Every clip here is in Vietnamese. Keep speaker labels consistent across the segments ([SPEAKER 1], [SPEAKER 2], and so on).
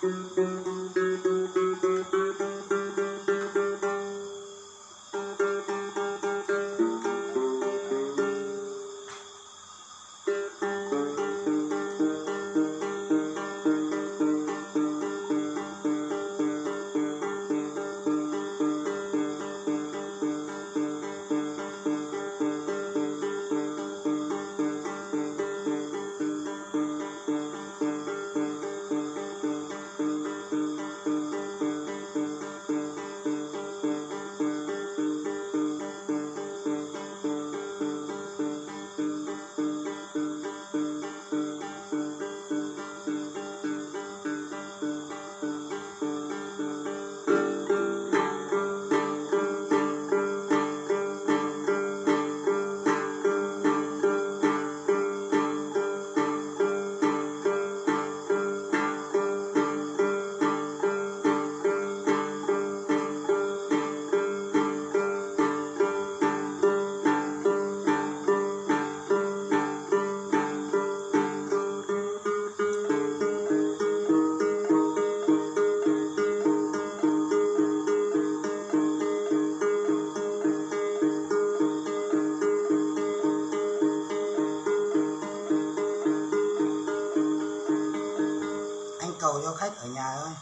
[SPEAKER 1] Cầu cho khách ở nhà thôi.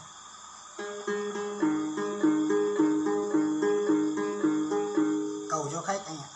[SPEAKER 1] Cầu cho khách anh ạ.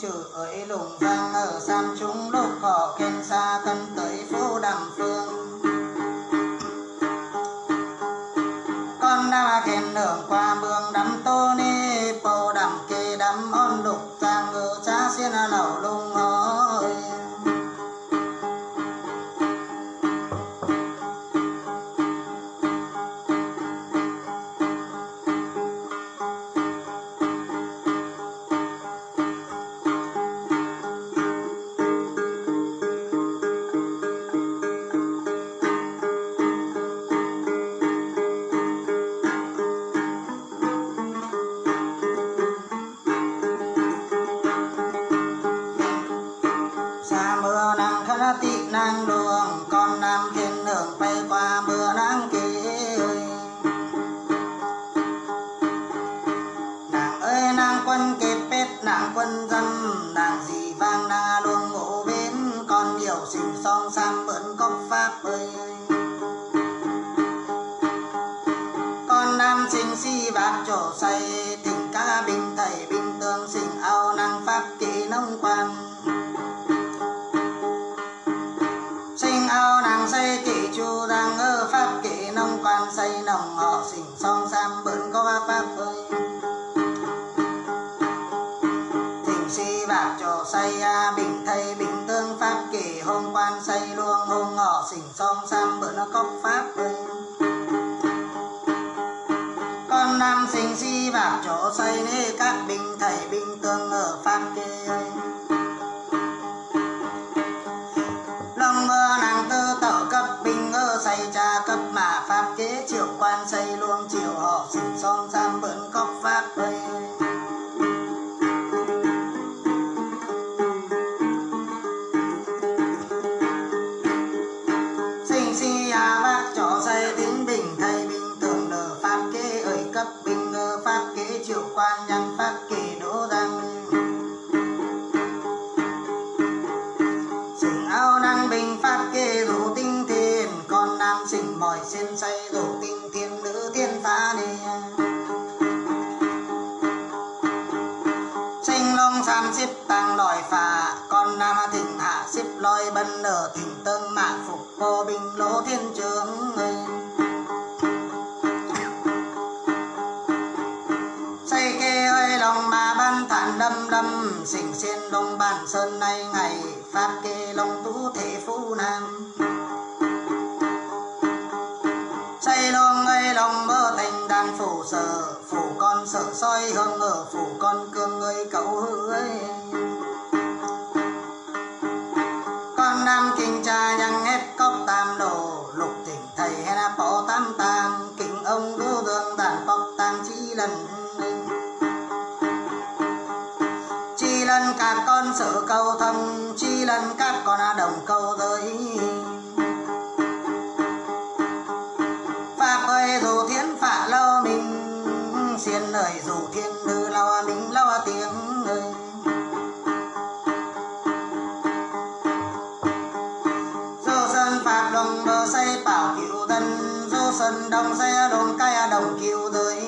[SPEAKER 1] chữ ấy lùng vang ở sam chúng lúc họ khen xa cân tới phố đàm phương con đã khen đường qua mương đắm tô ni bầu đàm kê đắm on lục giang ngư cha xiên lẩu lung ơi tị nang đường con nam thiên đường bay qua mưa nắng kia nàng ơi nàng quân kết pết nàng quân dâm nàng gì vang na luông ngộ bên con nhiều xinh song sam bướn cốc pháp ơi con nam xinh si bạc chỗ say tình ca bình thầy bình tương xinh ao năng pháp kỳ nông quan sinh ao nàng xây kỷ chu đang ở pháp kỷ nông quan xây nồng họ xỉnh song sam bướn có pháp ơi thỉnh si bạc chỗ xây bình thầy bình tương pháp kỷ hôm quan xây luông hôm họ xỉnh song sam bướn nó cốc pháp ơi con nam sinh si bạc chỗ xây nê các bình thầy bình tương ở pháp kỷ ơi lòng mơ nàng tư tở cấp bình ngơ xây cha cấp mà pháp kế triệu quan xây luông triệu họ xỉnh song sam bướn cốc pháp ơi sinh si bác chỗ xây tín bình thầy bình tưởng nở pháp kế ơi cấp bình ngơ pháp kế triệu quan nhân pháp kế đỗ đăng ao năng bình pháp kê rủ tinh thiên con nam sinh mỏi xin say rủ tinh thiên nữ thiên phá đi sinh long sam xếp tăng lòi phà con nam thỉnh hạ xếp lòi bân ở thỉnh tân mạc phục vô bình lỗ thiên trướng xây kê ơi lòng mà ban thản đâm đâm xỉnh xiên đông bản sơn nay ngày pháp kê long tú thể phú nam xây long ơi lòng mơ thành đàn phủ sở phủ con sở soi hương ở phủ con cương ơi cậu hư ơi con nam kinh cha nhăng hết cốc tam đồ lục thỉnh thầy hay là phó tam tam kính ông đô dương đàn cốc tam chi lần chi lần các con sở câu thông chi lần các con đồng câu tới pháp ơi dù thiên phạ lâu mình xiên ơi dù thiên nữ lâu mình lâu tiếng ơi dù sân pháp đồng bờ xây bảo cứu tân dù sân đồng xây đồng cái đồng cứu tới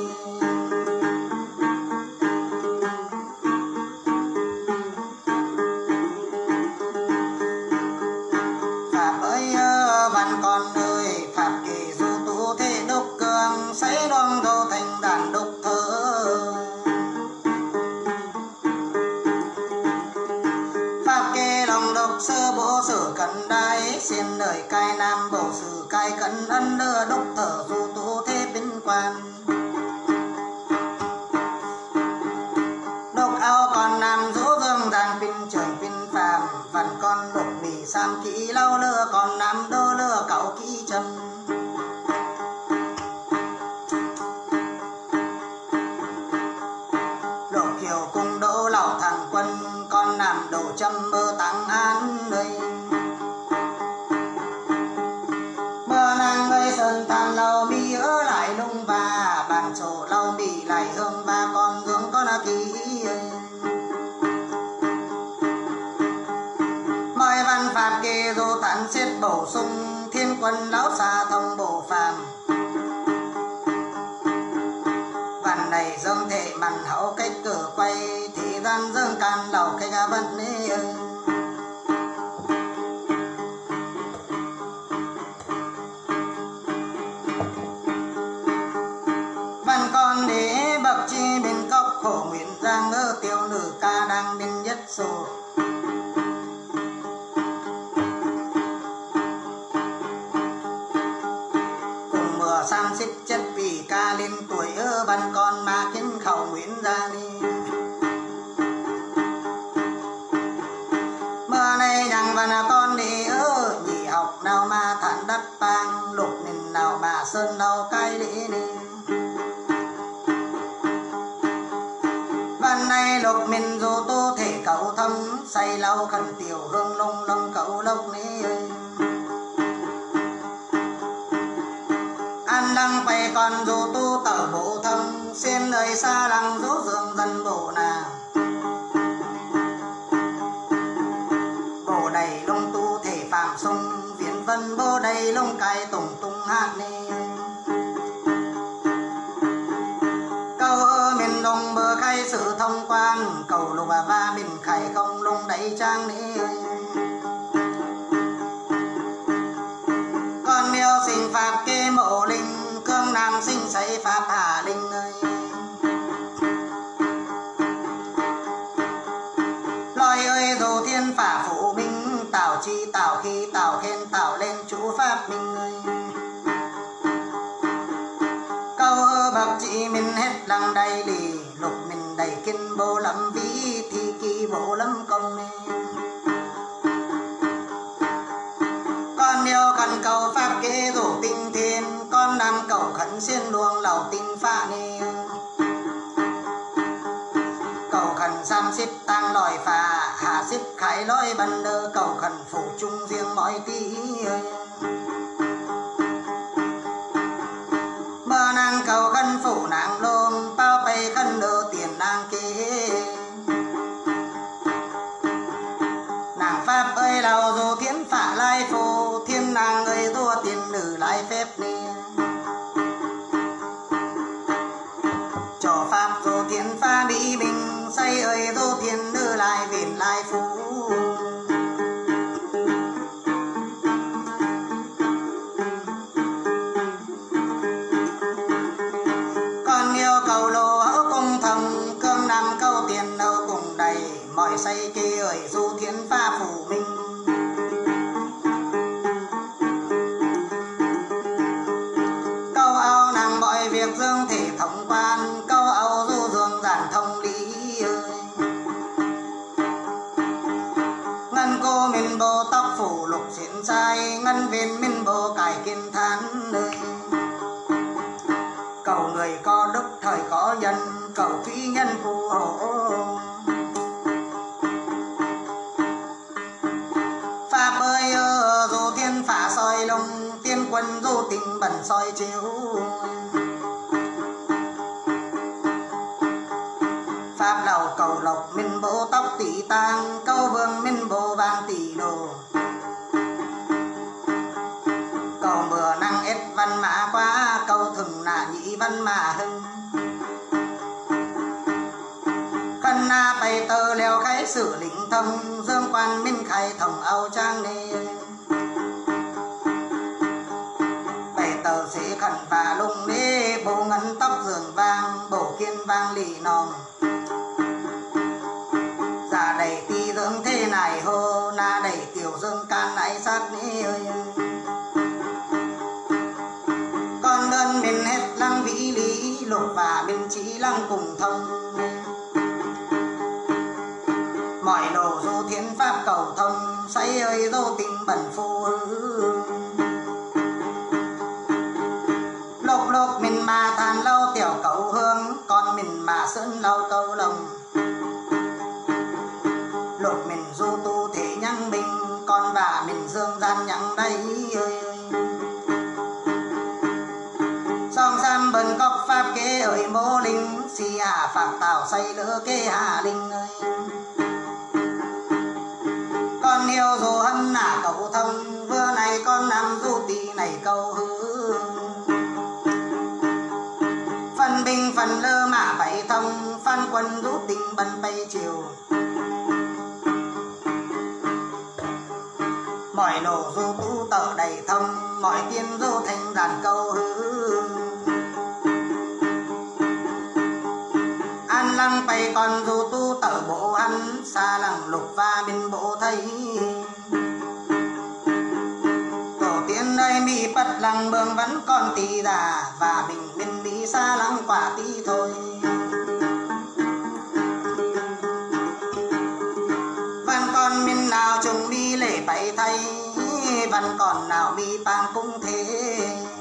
[SPEAKER 1] văn con ơi pháp kỳ du tú thế đúc cường xây đoan đô thành đàn đúc thơ pháp kỳ lòng độc sơ bố sử cận đái xiên lời cai nam bổ sử cai cận ân đưa đúc thở du tú thế binh quan độc ao con nam dỗ dương đàn binh trời binh phàm văn con độc bì sam kỹ lâu lưa còn nam đô lưa cậu kỹ châm lộ kiều cung đỗ lão thằng quân con nam đổ châm mơ tăng an nơi mơ nàng ơi sơn tàn lâu mi ở lại lung và bàn sổ lâu mi lại hương ba con gương con kỹ mời văn pháp kê dô tán xếp bổ sung thiên quân lão xa thông bổ phàm văn này dâng thể màn hậu cách cử quay thì gian dương can lầu vẫn đi ơi. Văn con để bậc chi bên cốc khổ nguyện giang ngơ tiêu nữ ca đang bên nhất sổ. Cùng mùa sang xích chất vì ca lên tuổi văn con mà khiến khẩu nguyện ra đi. Mưa này nhằng văn con đi nhị học nào mà thản đất bang lục mình nào mà sơn nào cay đi đi. Văn này lục mình dù tu thể cầu thông say lâu khẩn tiểu hương lông lông cầu lốc ní ơi. An đăng quay còn dù tu tở bộ thông xuyên đời xa lăng rú dương dân bộ nàng. Bộ đầy lông tu thể phạm sung viễn vân bô đầy lông cài tùng tung hát ni. Câu miền đông bờ khai sự thông quan cầu lục ba miền khải không lông đầy trang ni. Con miêu sinh pháp kê mộ linh cương nam sinh xây pháp hà linh ơi. Loài ơi dù thiên phả phụ minh tạo chi tạo khi tạo khen tạo lên chủ pháp minh ơi. Câu bậc chị mình hết lăng đầy lì lục mình đầy kinh bố lâm vĩ thì kỳ bố lâm công nê. Con yêu khẩn cầu pháp kế rủ tinh thiên con nam cầu khẩn xuyên luồng lầu tinh pha nê. Cầu khẩn sam xếp tăng lòi phà hạ xếp khải lối bần đơ cầu khẩn phụ chung riêng mọi tí ơi. Mơ nàng cầu khẩn phụ nàng lôm bao bày khẩn đơ tiền nàng kế. Nàng pháp ơi lầu dù thiên phả lai phù thiên nàng ơi đua tiền nữ lại phép nê. Cho pháp dù thiên pha bị bình say ơi dù thiên nữ lại viền lại phú. Con yêu cầu lô hữu cung thông cương nam câu tiền nâu cùng đầy mọi say kia ơi dù thiên pha phủ minh. Câu áo nàng mọi việc dương thể thống quan câu áo du dương giản thông lý ơi. Ngân cô mình bồ tóc phủ lục xiên sai ngân viên mình bồ cải kiên thán ơi. Cầu người có đức thời có nhân cầu thủy nhân phù hộ. Pháp ơi dù thiên phả soi lông tiên quân dù tình bẩn soi chiếu. Pháp đầu cầu lộc minh bố tóc tỷ tang câu vương minh bố vàng tỷ đồ. Cầu mưa năng ết văn mã quá câu thừng nạ nhị văn mã hưng. Khăn na bày tờ leo khai sử lĩnh thông dương quan minh khai thông âu trang nê. Bày tờ xế khẩn và lung nê bố ngân tóc giường vàng bổ kiên vang lì nòng. Giả đầy ti dưỡng thế này hô na đầy tiểu dương can ái sát nê ơi. Con đơn mình hết lăng vĩ lý lục và bên trí lăng cùng thông. Mọi đồ du thiên pháp cầu thông say ơi du tình bẩn phu. Lục lục mình mà than lâu tiểu cầu hương con mình mà sơn lâu câu lồng. Lục mình du tu thể nhăng bình con và mình dương gian nhăng đây ơi. Song sam bần cốc pháp kế ơi mô linh si hạ phạt tạo say lỡ kế hạ linh ơi. Con yêu dù hân nả cầu thông vừa này con nằm du tì này cầu hư. Phân binh phần lơ mã bảy thông phan quân rút tình bần bay chiều. mọi lộ du tu tợ đầy thông mọi tiên du thành đàn câu hư an lăng bay con du tu tợ bộ ăn xa lăng lục và bên bộ thấy tổ tiên nơi mi bất lăng bương vẫn còn tì già và bình bên bí xa lăng quả tí thôi văn con min nào chung mi lễ bày thay văn còn nào mi bang cũng thế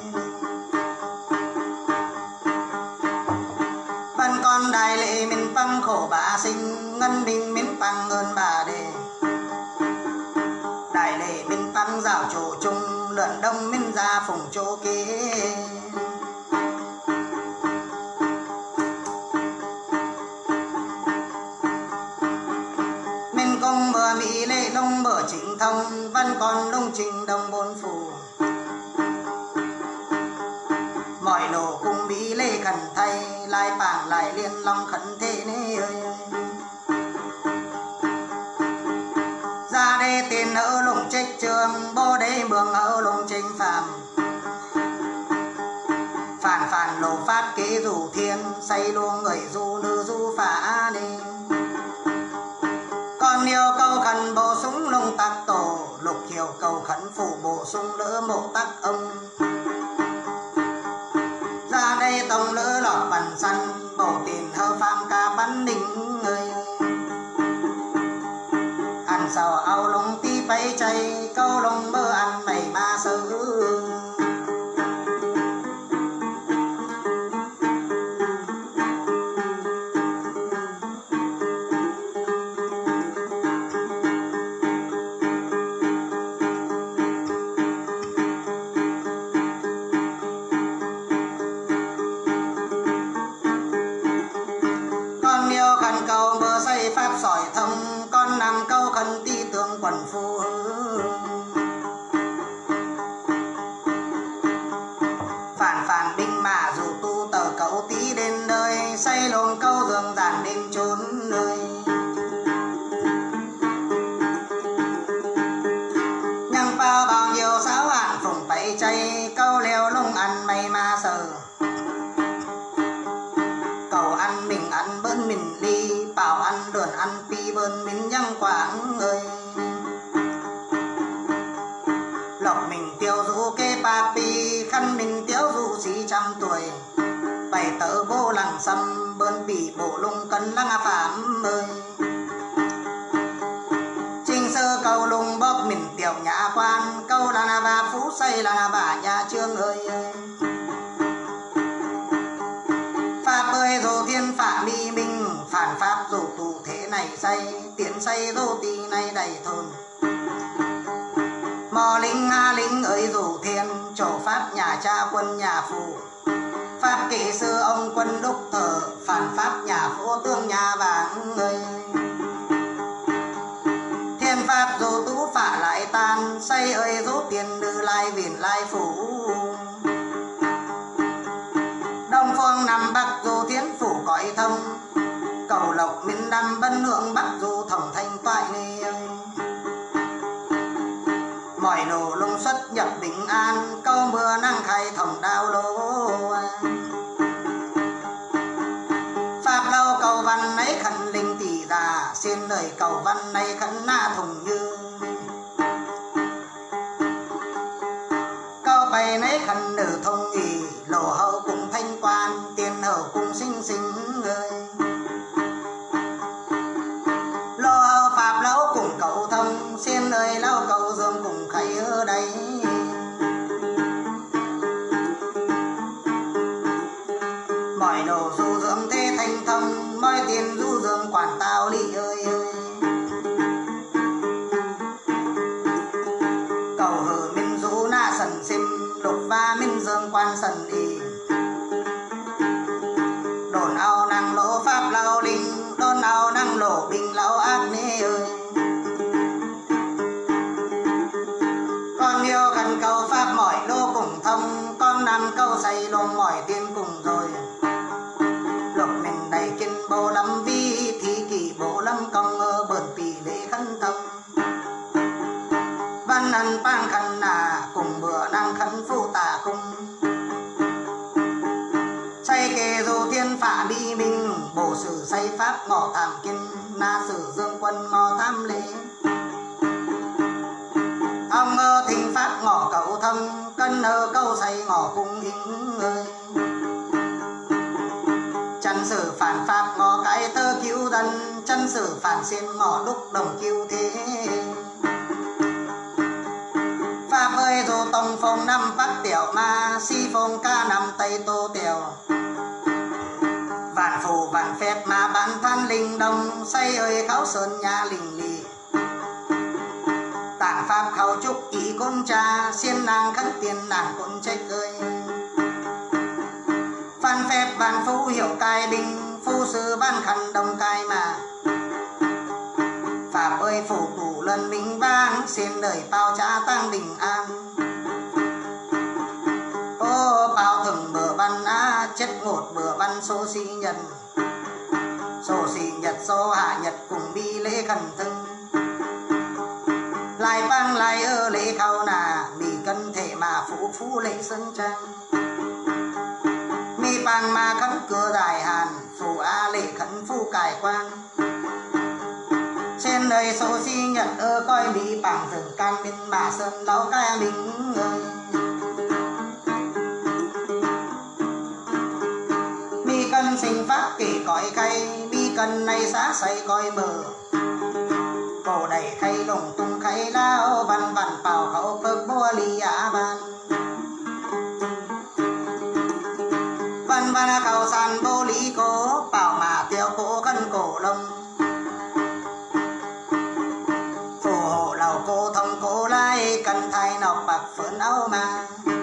[SPEAKER 1] văn con đại lệ mình băng khổ bà sinh ngân bình mình băng ơn bà đề đại lệ mình băng dạo chỗ chung lượn đông mình ra phùng chỗ kế mình công bờ mỹ lệ đông bờ chính thông văn con đông trình đông bốn phủ mọi lộ cùng mỹ lệ khẩn thay lại bảng lại liên long khẩn thế nê ơi ra đây tiền ở lùng trích trường bố đây mường ở lùng trinh phạm phản phản lộ pháp kế rủ thiên say luôn người du nữ du phá đi còn nhiều câu khẩn bổ sung lùng tắc tổ lục hiểu câu khẩn phủ bổ sung lỡ mộ tắc ông ra đây tổng lỡ lọt bẩn săn bổ tiền hơ phàm ca bắn đỉnh người ăn sao ao lông tí bay chay câu lông mơ ăn mày ba sơ quần phu phản phản binh mà dù tu tờ cậu tí đến nơi say lồn câu giường giản đêm trốn nơi nhăng bao bao nhiêu sáo hạn phùng bẫy chay câu leo lông ăn mày ma sờ cầu ăn mình ăn bơn mình ly bảo ăn đường ăn pi bơn mình nhăng quảng ơi lộc mình tiêu du kê ba pi khăn mình tiêu du xí trăm tuổi bày tớ vô lăng xăm bơn bỉ bộ lung cân lăng phạm ơi trình sơ cầu lung bóp mình tiểu nhã quan câu là na ba phú say là na bà nhà trương ơi pháp ơi dù thiên phạm mi minh phản pháp dù tù thế này say tiến say dù tì này đầy thôn mò linh ha linh ơi dù thiên chỗ pháp nhà cha quân nhà phù pháp kỹ sư ông quân đúc thờ phản pháp nhà phố tương nhà vàng ơi thiên pháp dù tú phả lại tan say ơi dù tiền đưa lai viền lai phủ đông phương nằm bắc dù thiên phủ cõi thông cầu lộc miền nam bân lượng bắc dù thổng thanh toại nê ơi mọi đồ lung xuất nhập bình an câu mưa năng khai thổng đao lô pháp lâu cầu văn ấy khẩn linh tỷ già xin lời cầu văn này khẩn na thùng như câu bày nấy khẩn nữ thông nghỉ lộ hậu cùng thanh quan tiền hậu cùng sinh sinh người lộ hậu pháp lâu cùng cầu thông xin lời lâu cầu dương cùng khay ở đây mọi đồ du dưỡng thế thanh thông mọi tiền du dưỡng quản tao lị ơi cầu hử minh du na sần sim lục va minh dương khăn ăn bang khăn nà cùng bữa năng khăn phu tà cung say kê dù thiên phả bi minh bổ sử say pháp ngọ tham kinh na sử dương quân ngọ tham lễ ông thỉnh pháp ngọ cầu thông cân câu say ngọ cung hình ơi chân sử phản pháp ngọ cái thơ cứu dân chân sử phản xiên ngọ lúc đồng cứu thế pháp ơi dù tông phong năm bắt tiểu ma si phong ca năm tây tô tiểu vạn phù vạn phép mà bản than linh đông say ơi kháo sơn nhà linh lì tạng pháp khảo trúc ý con cha xiên nàng khấn tiền nàng con trách ơi phan phép vạn phú hiệu cai binh phu sư ban khăn đông cai mà pháp ơi phủ tủ lần minh bang xiên đời bao trả tăng bình an ô bao thường bờ văn á chết ngột bờ văn số si nhật số hạ nhật cùng bi lễ khẩn thân lại bang lại lễ khao nà bị cân thể mà phú lễ sân trang mi bang mà khấn cửa đại hàn phù a lễ khẩn phu cải quan trên đời số si nhật coi bị bảng rừng can bên mà sơn lão ca mình ơi mi cân sinh pháp kể cõi khay mi cân này xá say coi mờ cổ đầy khay lồng tung khay lao văn văn bảo khẩu phước bua li á ban văn văn khẩu san bô lý cố bảo mà tiêu cố cân cổ lông phù hộ lầu cô thông cố lai cần thay nọc bạc phớn áo mà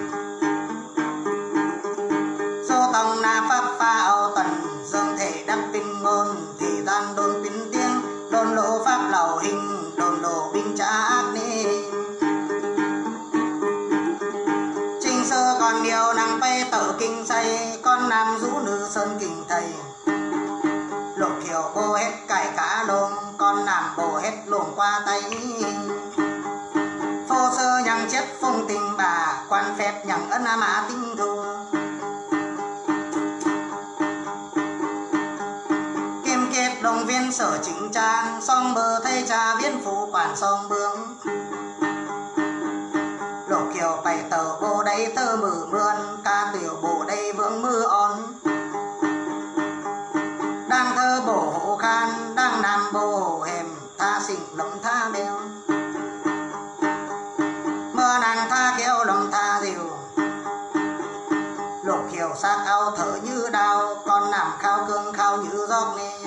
[SPEAKER 1] số tông na pháp pha áo tần dương thể đắc tinh ngôn thì gian đồn pin tiếng đồn lộ pháp lầu hình đồn lộ binh trả ác ni trình sơ còn điều năng bay tở kinh say con nam rũ nữ sơn kình thầy lộ kiểu bô hết cải cá lông con nam bồ hết luồng qua tay phô sơ nhằng chết phong tình bà quan phép nhằng ân mã tinh thua kim kết đồng viên sở chính trang song bờ thay cha viên phụ quản song bướng lộ kiểu bày tờ bồ đây tơ mử mươn ca tiểu bộ đây vướng mưa on đang thơ bổ hộ khan đang nam bồ hộ hềm tha xịn lồng tha đeo mưa nàng tha kéo lồng tha diều lục hiểu xác áo thở như đao con nằm khao cương khao như gióc nghe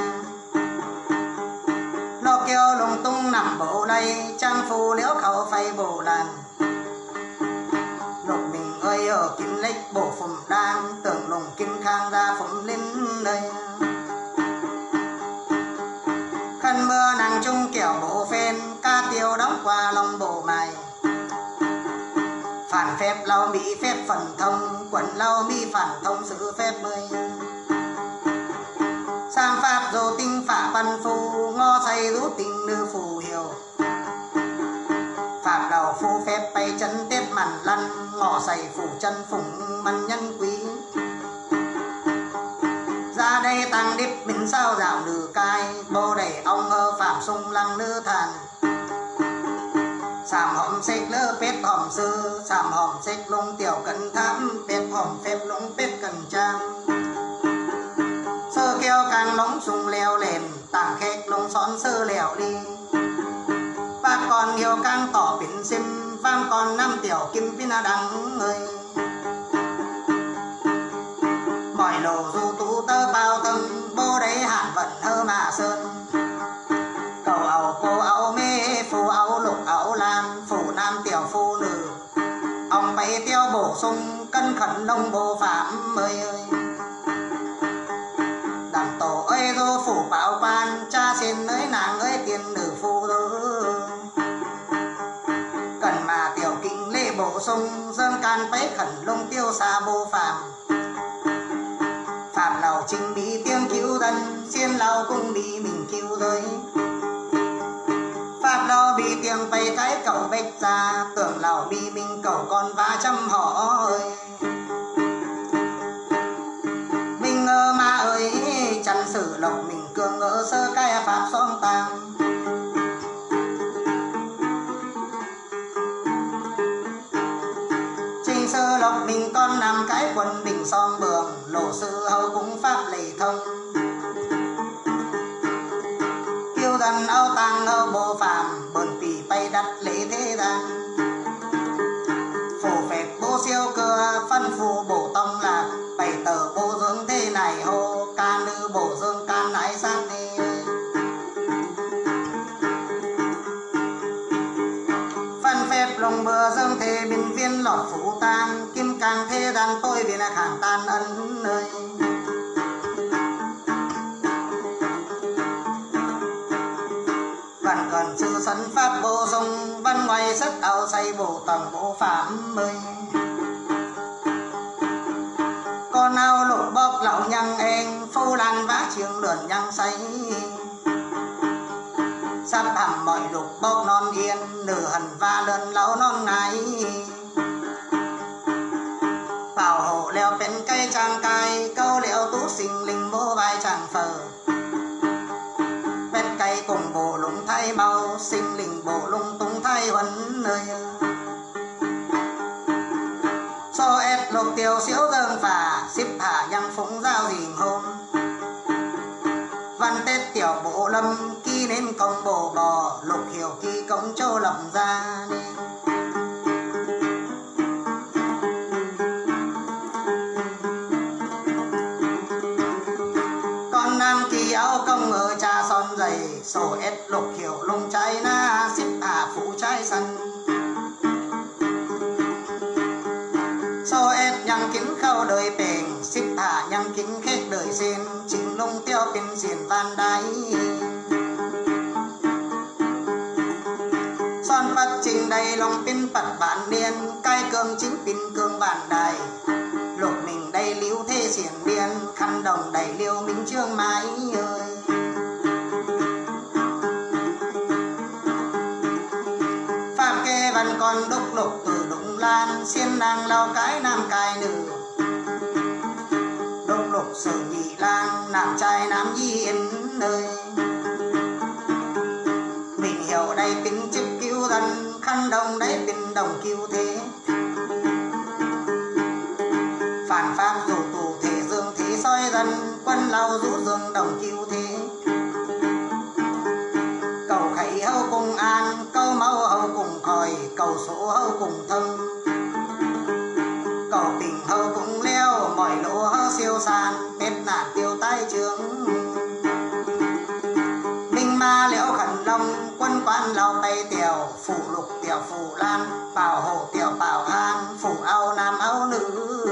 [SPEAKER 1] lục kêu lùng tung nằm bộ đây trang phu liễu khẩu phay bổ làn lục mình ơi ở kim lích bổ phùng đang tưởng lùng kim khang ra phùng lên đây khăn mưa nàng trung kẻo bộ phên ca tiêu đóng qua lòng bộ mày phản phép lau mỹ phép phần thông quần lau mi phản thông sự phép mươi sam pháp dô tinh phả văn phu ngó say rút tình nữ phù hiểu pháp đầu phu phép bay chân tết màn lăn ngọ say phủ chân phùng măn nhân quý ra đây tăng điếp mình sao dạo nữ cai bô đẩy ông phạm sung lăng nữ thàn sàm hòm xích lơ pết hòm sư sàm hòm xích lung tiểu cận thám pết hòm phép lung pết cần trang sơ kêu càng lóng sung leo lèn tàng khét lung xón sơ lèo đi và còn nhiều càng tỏ biển sim vang còn năm tiểu kim pin đắng ơi mọi lồ du tú tơ bao tâm bô đấy hạn vận hơ mà sơn cầu ảo cô ảo mê phù ảo lục ảo lam phủ nam tiểu phu nữ ông bay tiêu bổ sung cân khẩn nông bồ phạm ơi đàn tổ ơi đô phủ bảo quan cha xin ơi nàng ơi tiền nữ phu cần mà tiểu kinh lễ bổ sung dân can bấy khẩn lông tiêu xa bồ phạm phạm lầu trình bị tiếng cứu thân xiên lầu cũng bị mình cứu tới pháp lầu bị tiếng bay cái cậu bách ra tưởng lão bi minh cậu con vã trăm họ ơi. Minh ngơ ma ơi chăn sử lộc mình cường ngỡ sơ cái pháp song tàng. Trình sơ lộc mình con nằm cái quần bình song bường lộ sư hầu cũng pháp lệ thông. Kiêu dân âu tàng âu bồ phạm bờn tỳ bay đặt lễ thế gian. Phổ phép bố siêu cưa phân phù bổ tông lạc bày tờ bố dưỡng thế này hô ca nữ bổ dương can ái sát đi. Phân phép lòng bừa dương thế bình viên lọt phủ tan kim càng thế đàn tôi vì là kháng tan ân nơi. Văn cần sư sân pháp bổ sung văn ngoài sức áo say bổ tầng bổ phạm ơi. Con ao lột bóp lão nhăng em phô lan vá trường lượn nhăng say. Sắp hẳn mọi lục bóp non yên nửa hẳn va lần lão non ngái. Bảo hộ leo bên cây trang cai câu liệu tú sinh linh bố vai chẳng phở. Bên cây cùng bộ lũng thay mau sinh linh bộ lung tung thay huấn nơi. So ép lục tiêu xíu dâng phả xếp hạ nhăng phúng giao dìm hôm. Văn tết tiểu bộ lâm kỳ nên công bộ bò lục hiểu kỳ công châu lập ra nên. Con nam kỳ áo công ở cha son dày sổ ép lục hiểu lung trái na xếp hạ phụ trái sân. So ép nhăng kính khâu đời bền xếp hạ nhăng kính khét đời xin chính lung tiêu pin xiên van đáy. Son phát trình đầy lòng pin bật bản niên cai cường chính pin cường bản đài. Lục mình đầy liễu thế xiển biên khăn đồng đầy liêu minh trương mãi ơi. Pháp kê văn con đúc lục từ đụng lan xiên nàng lao cái nam cai nữ. Đúc lục sự nhị lang nam trai nam yên nơi. Mình hiểu đây pin chức cứu dân khăn đồng đấy pin đồng cứu thế. Phản pháp dù tù thể dương thế soi dân quân lao rũ dương đồng cứu thế. Cầu khẩy hâu cùng an câu máu hâu cùng khỏi cầu số hâu cùng thâm. Cầu tình hâu cùng leo mỏi lỗ hâu siêu san tết nạn tiêu tai trướng. Minh ma liễu khẩn long quân quan lao bay tiểu phủ lục tiểu phủ lan bảo hộ tiểu bảo an phủ áo nam áo nữ.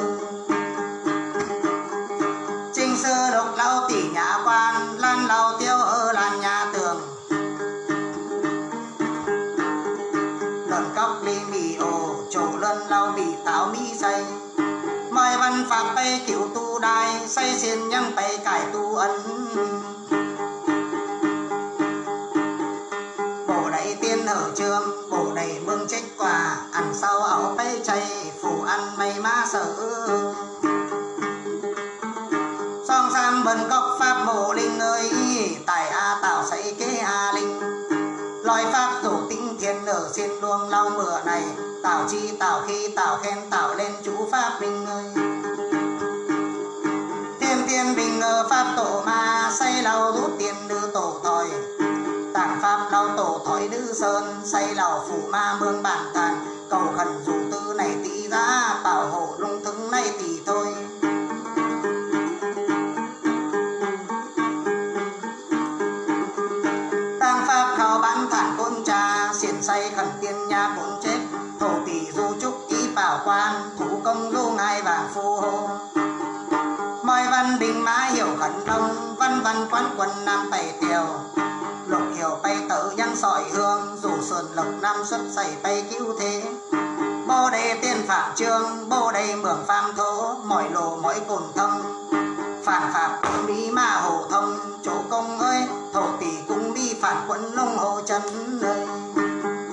[SPEAKER 1] Trinh sư độc lao tỷ nhà quan lan lao tiêu ở lan nhà tường. Lần cóc ly mì ồ chỗ lần lao bị táo mi say. Mọi văn pháp bay kiểu tu đai say xiên nhăng bay cải tu ấn. Bộ đầy tiên hở trường bộ đầy mương trách quả ăn sau áo bay chay phủ ăn mây ma sợ. Song sam bần cốc pháp mộ linh ơi tài a tạo xây kế a linh. Lòi pháp rủ tinh thiên ở xin luông lau mưa này tạo chi tạo khi tạo khen tạo lên chú pháp linh ơi. Thiên tiên bình ở pháp tổ ma xây lau rút tiền đưa tổ thòi. Tàng pháp lau tổ thói đư sơn xây lau phủ ma mương bản tàn. Cầu khẩn dù tư này tỷ giá bảo hộ lung thức này tỷ thôi. Xiên say khẩn tiên nha cũng chết thổ tỷ du trúc ý bảo quan thủ công du ngài vàng phù hộ. Mọi văn đình mã hiểu khẩn đông văn văn quán quân nam tẩy tiều. Lục hiểu bay tự nhân sỏi hương dù sườn lộc nam xuất xảy bay cứu thế. Bô đề tiên phạm trương bô đề mường phạm thố mọi lộ mỗi cồn thông. Phản pháp cũng bí ma hộ thông chỗ công ơi thổ tỷ cũng bi phản quân lông hồ chân ơi.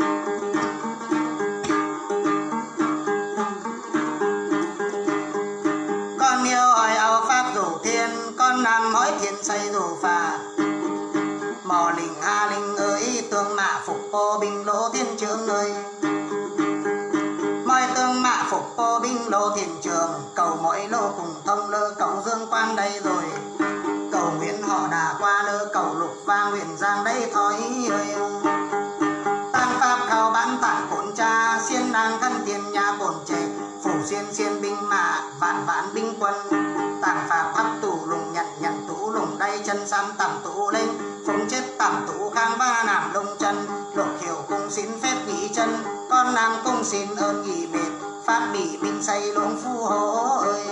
[SPEAKER 1] cô binh đỗ thiên trường nơi moi tương mạ phục cô binh đỗ thiên trường cầu mỗi lô cùng thông lơ cầu dương quan đây rồi cầu nguyễn họ đà qua lơ cầu lục vang huyền giang đây thói ơi tăng pháp khảo bán tạng khổn cha xiên nàng thân tiền nhà bổn trẻ phủ xiên xiên binh mạ vạn vạn binh quân tàng pháp hấp tủ lùng nhận nhận tủ lùng đây chân xăm tầm tủ lên phùng chết tầm tủ khang ba nằm lông chân lục hiểu cung xin phép nghỉ chân con nàng cung xin ơn nghỉ mệt phát bị binh say lũng phu hổ ơi.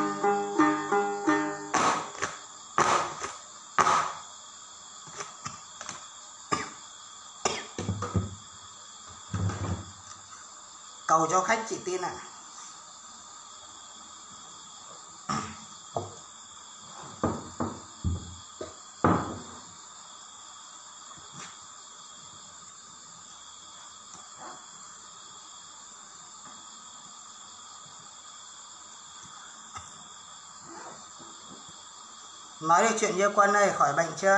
[SPEAKER 1] Cầu cho khách chị tin ạ. Nói được chuyện Như Quân ơi, khỏi bệnh chưa?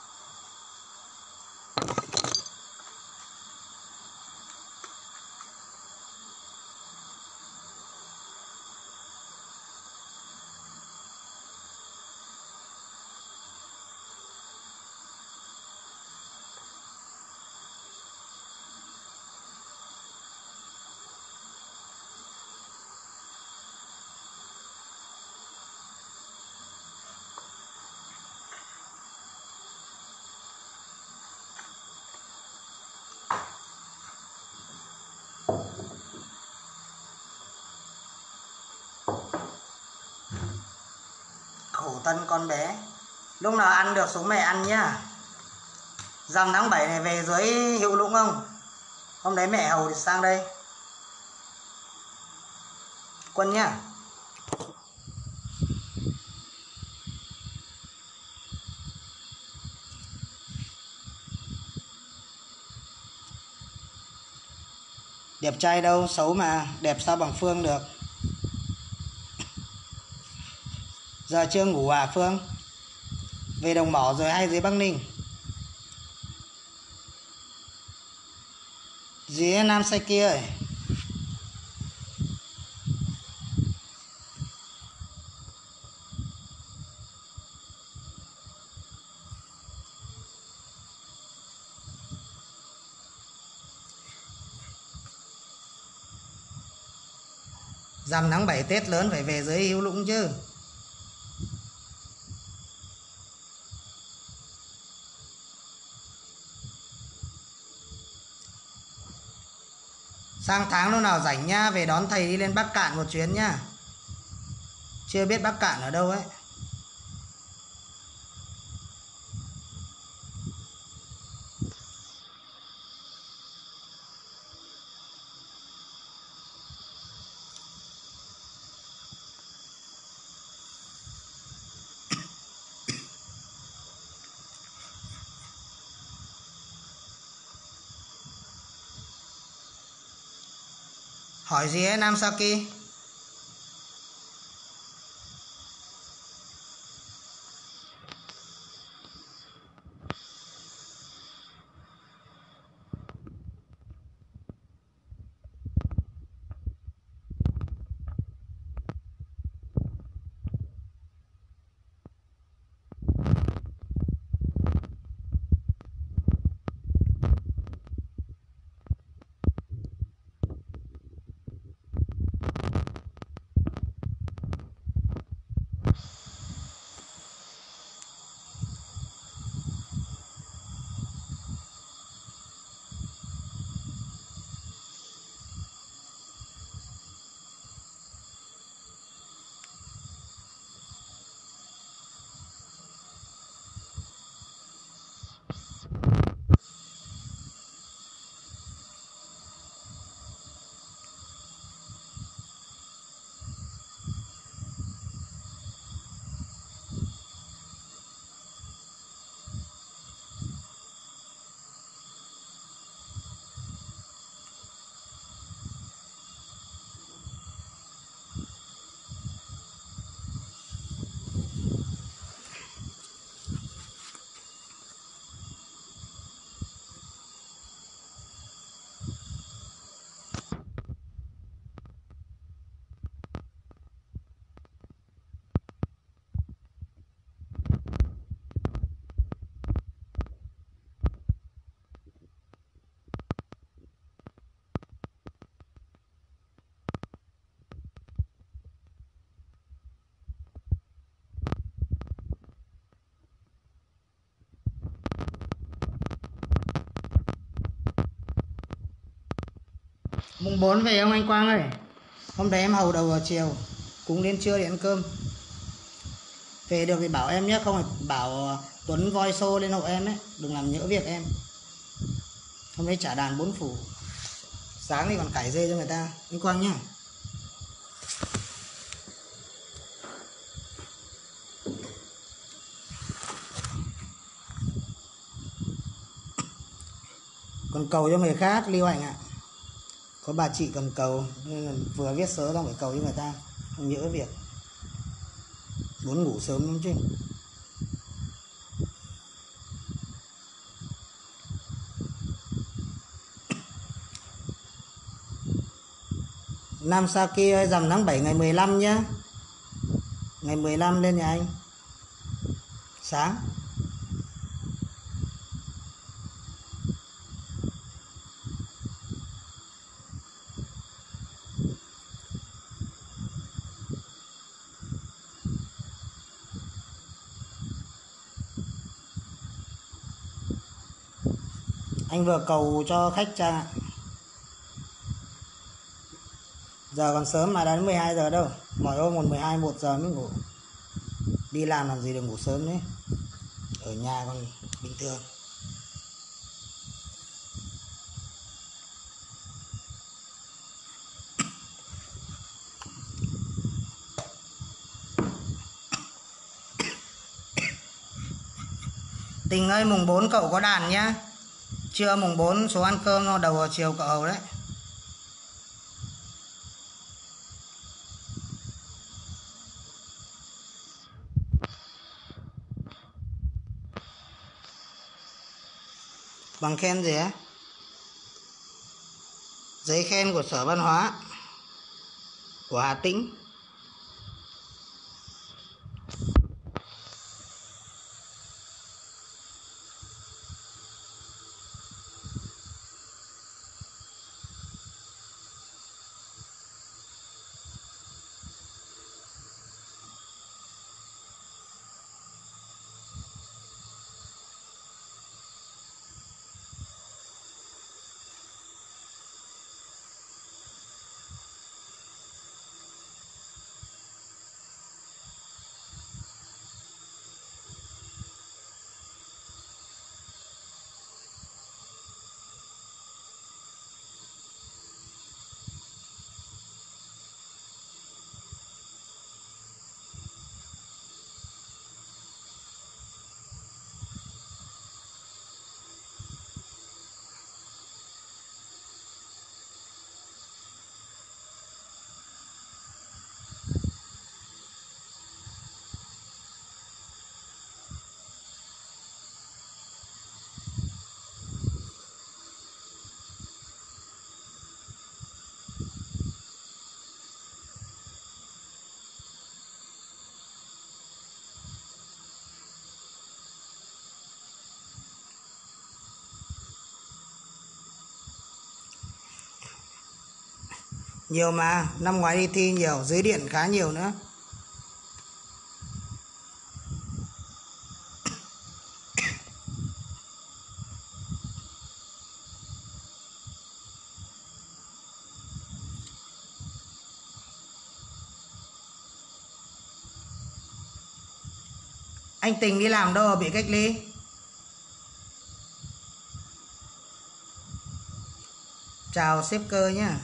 [SPEAKER 1] Khổ thân con bé. Lúc nào ăn được xuống mẹ ăn nhá. Rằm tháng 7 này về dưới Hữu Lũng không? Hôm đấy mẹ hầu sang đây. Quân nhá. Đẹp trai đâu, xấu mà. Đẹp sao bằng Phương được. Giờ chưa ngủ à Phương? Về Đồng Mỏ rồi hay dưới Bắc Ninh? Dưới Nam Sai kia ơi. Rằm tháng 7 Tết lớn phải về dưới Hữu Lũng chứ. Sang tháng lúc nào rảnh nha, về đón thầy đi lên Bắc Cạn một chuyến nha. Chưa biết Bắc Cạn ở đâu ấy. Hỏi gì ấy Nam Saki? Mùng 4 về không anh Quang ơi? Hôm đấy em hầu đầu vào chiều, cũng đến trưa để ăn cơm. Về được thì bảo em nhé, không phải bảo Tuấn voi xô lên hộ em ấy, đừng làm nhỡ việc em. Hôm đấy trả đàn 4 phủ. Sáng thì còn cải dê cho người ta. Anh Quang nhá. Còn cầu cho người khác, Lưu Hạnh ạ. Có bà chị cầm cầu, nên là vừa viết sớ xong phải cầu cho người ta, không nhỡ việc. Muốn ngủ sớm lắm chứ. Nam Sa Kia ơi, rằm tháng 7 ngày 15 nhá. Ngày 15 lên nhà anh. Sáng. Anh vừa cầu cho khách Trang ạ. Giờ còn sớm mà, đã đến 12 giờ đâu. Mọi hôm còn 12, 1 giờ mới ngủ. Đi làm gì được ngủ sớm đấy. Ở nhà còn bình thường. Tình ơi, mùng 4 cậu có đàn nhá. Trưa mùng 4 xuống ăn cơm, đầu vào chiều cậu hầu đấy. Bằng khen gì á? Giấy khen của Sở Văn hóa của Hà Tĩnh. Nhiều mà, năm ngoái đi thi nhiều, dưới điện khá nhiều nữa. Anh Tình đi làm đâu bị cách ly? Chào sếp cơ nhá.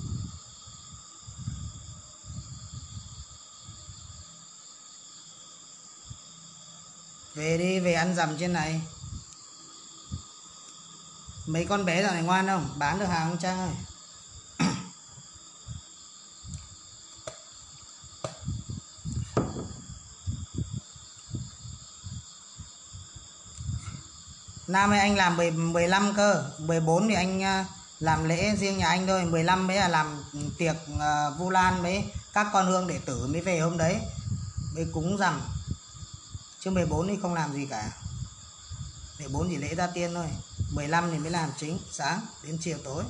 [SPEAKER 1] Về đi, về ăn rằm trên này. Mấy con bé dạo này ngoan không? Bán được hàng không Trang ơi? Nam ơi, anh làm 15 cơ. 14 thì anh làm lễ riêng nhà anh thôi. 15 mới là làm tiệc Vu Lan với các con hương đệ tử mới về hôm đấy. Mới cúng rằm. Chứ 14 thì không làm gì cả. 14 chỉ lễ ra tiên thôi. 15 thì mới làm chính, sáng đến chiều tối.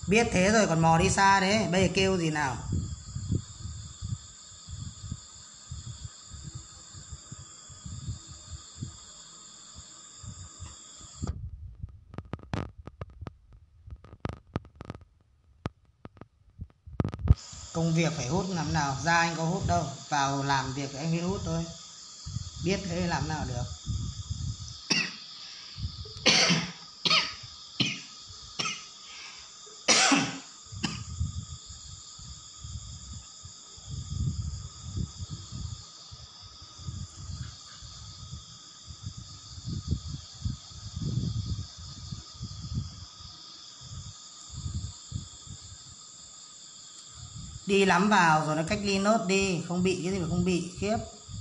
[SPEAKER 1] Biết thế rồi còn mò đi xa đấy, bây giờ kêu gì nào? Công việc phải hút làm nào, ra anh có hút đâu, vào làm việc anh mới hút thôi. Biết thế làm nào được. Đi lắm vào rồi nó cách ly nốt đi, không bị cái gì mà không bị khiếp.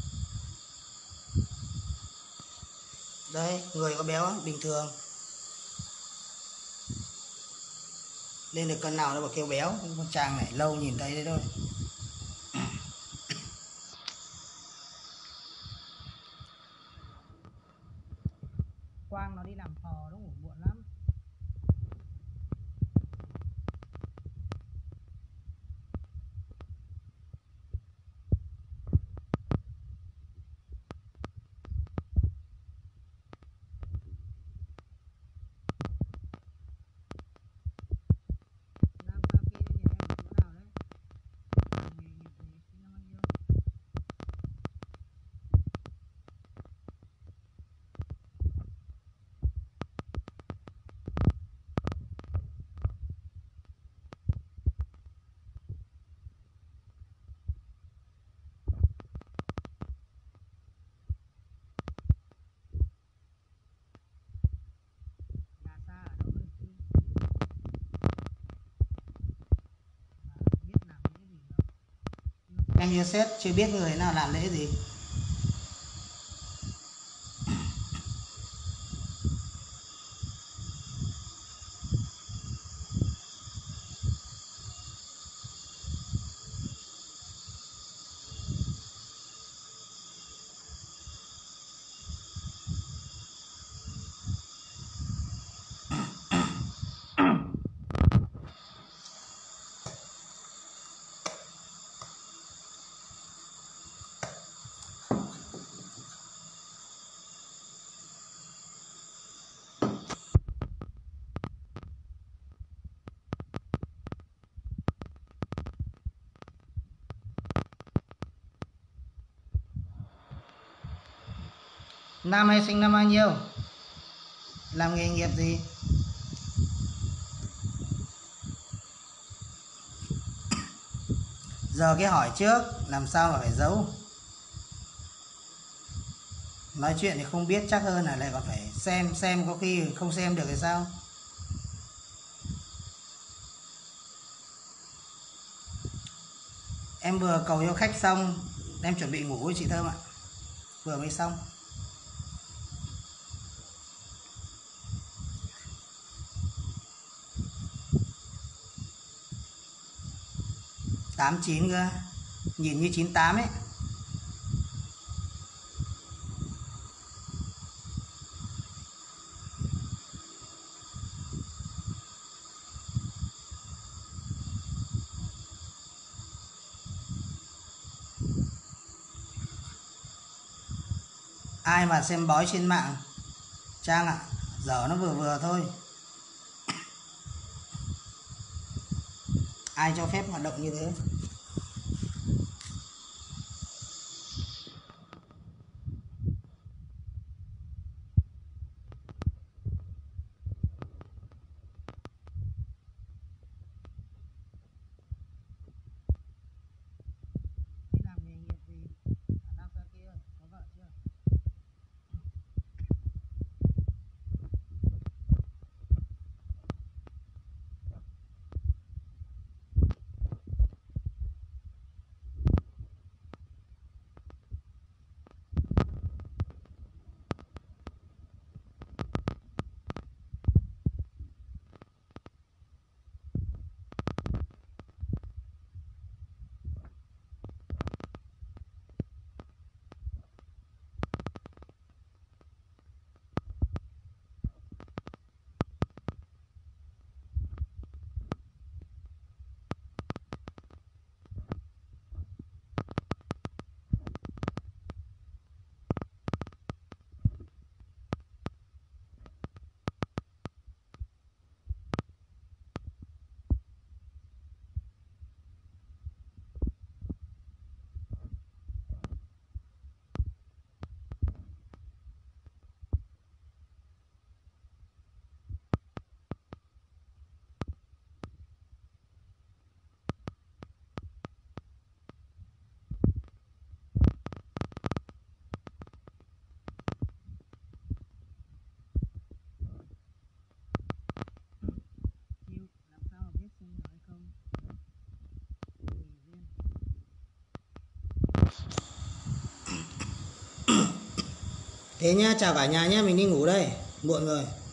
[SPEAKER 1] Đây, người có béo bình thường. Lên được cân nào nó bảo kêu béo, con chàng này lâu nhìn thấy đấy thôi. Quang nó đi làm phò nó ngủ muộn lắm. Làm sao kia nhà em ở chỗ nào đấy? Nghề nghiệp gì? Sinh năm bao nhiêu? Nhà xa ở đâu có được chứ? Biết làm lễ gì đâu. Em chưa xét, chưa biết người nào làm lễ gì. Năm hay sinh năm bao nhiêu? Làm nghề nghiệp gì? Giờ cái hỏi trước, làm sao mà phải giấu. Nói chuyện thì không biết chắc hơn là lại còn phải xem có khi không xem được thì sao? Em vừa cầu cho khách xong, em chuẩn bị ngủ với chị Thơm ạ. Vừa mới xong. 89 cơ, nhìn như 98 ấy. Ai mà xem bói trên mạng Trang ạ, giờ nó vừa vừa thôi. Ai cho phép hoạt động như thế? Đi làm nghề nghiệp gì? Ở Nam Sa kia, có vợ chưa? Thế nhá, chào cả nhà nhé, mình đi ngủ đây, muộn rồi.